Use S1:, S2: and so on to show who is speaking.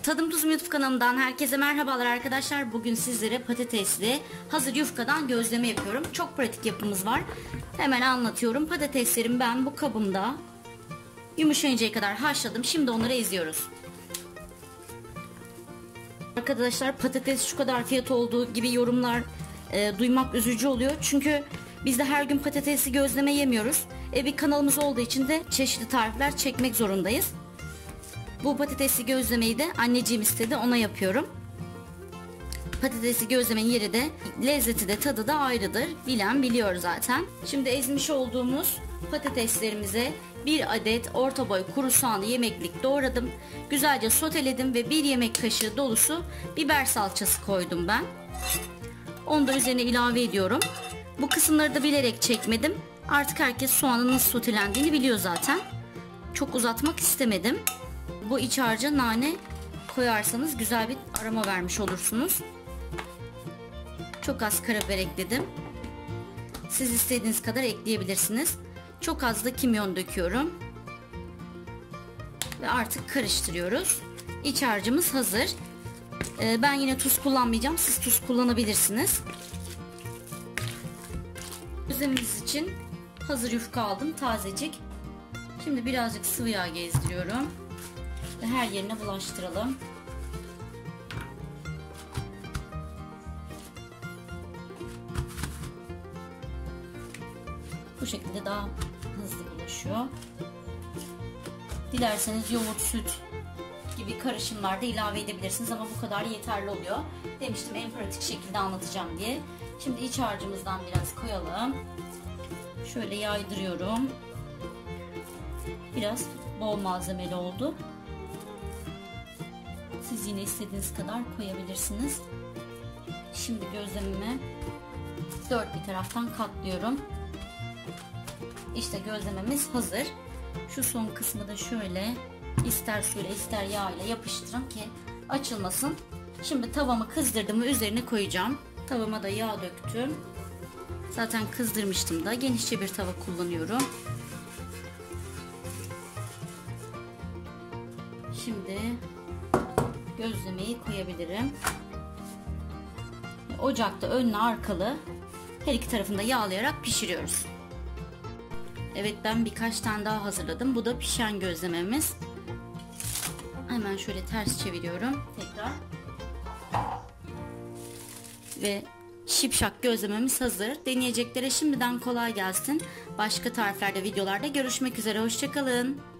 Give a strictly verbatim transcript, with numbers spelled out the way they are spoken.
S1: Tadım Tuzum YouTube kanalımdan herkese merhabalar arkadaşlar. Bugün sizlere patatesli hazır yufkadan gözleme yapıyorum. Çok pratik yapımız var. Hemen anlatıyorum. Patateslerimi ben bu kabımda yumuşayıncaya kadar haşladım. Şimdi onları eziyoruz. Arkadaşlar patates şu kadar fiyat olduğu gibi yorumlar e, duymak üzücü oluyor. Çünkü biz de her gün patatesli gözleme yemiyoruz. E, bir kanalımız olduğu için de çeşitli tarifler çekmek zorundayız. Bu patatesli gözlemeyi de anneciğim istedi, ona yapıyorum. Patatesli gözlemenin yeri de, lezzeti de, tadı da ayrıdır. Bilen biliyor zaten. Şimdi ezmiş olduğumuz patateslerimize bir adet orta boy kuru soğanı yemeklik doğradım. Güzelce soteledim ve bir yemek kaşığı dolusu biber salçası koydum ben. Onu da üzerine ilave ediyorum. Bu kısımları da bilerek çekmedim. Artık herkes soğanın nasıl sotelendiğini biliyor zaten. Çok uzatmak istemedim. Bu iç harca nane koyarsanız güzel bir aroma vermiş olursunuz. Çok az karabiber ekledim. Siz istediğiniz kadar ekleyebilirsiniz. Çok az da kimyon döküyorum. Ve artık karıştırıyoruz. İç harcımız hazır. Ee, ben yine tuz kullanmayacağım. Siz tuz kullanabilirsiniz. Gözlemimiz için hazır yufka aldım. Tazecik. Şimdi birazcık sıvı yağ gezdiriyorum. Ve her yerine bulaştıralım. Bu şekilde daha hızlı bulaşıyor. Dilerseniz yoğurt, süt gibi karışımlarda ilave edebilirsiniz ama bu kadar yeterli oluyor. Demiştim en pratik şekilde anlatacağım diye. Şimdi iç harcımızdan biraz koyalım. Şöyle yaydırıyorum. Biraz bol malzemeli oldu. Siz yine istediğiniz kadar koyabilirsiniz. Şimdi gözlemimi dört bir taraftan katlıyorum. İşte gözlememiz hazır. Şu son kısmı da şöyle ister suyla ister yağ ile yapıştırın ki açılmasın. Şimdi tavamı kızdırdım ve üzerine koyacağım. Tavama da yağ döktüm. Zaten kızdırmıştım da, genişçe bir tava kullanıyorum. Şimdi gözlemeyi koyabilirim. Ocakta önlü arkalı her iki tarafını da yağlayarak pişiriyoruz. Evet, ben birkaç tane daha hazırladım. Bu da pişen gözlememiz. Hemen şöyle ters çeviriyorum tekrar. Ve şipşak gözlememiz hazır. Deneyeceklere şimdiden kolay gelsin. Başka tariflerde, videolarda görüşmek üzere. Hoşça kalın.